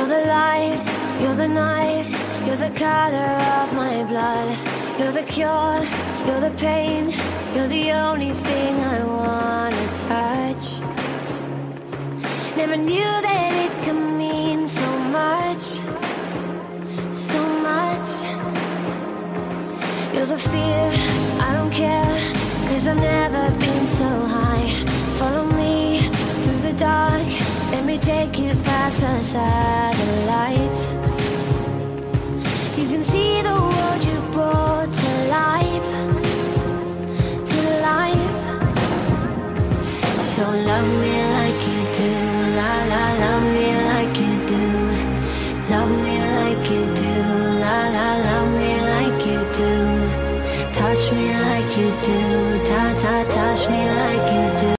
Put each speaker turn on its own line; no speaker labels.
the light, you're the night, you're the color of my blood. You're the cure, you're the pain, you're the only thing I wanna touch. Never knew that it could mean so much, so much. You're the fear, I don't care, 'cause I've never been so high. Follow me through the dark, let me take you past the satellites. You can see the world you brought to life, to life. So love me like you do, la la, love me like you do. Love me like you do, la la, love me like you do. Touch me like you do, ta ta, touch me like you do.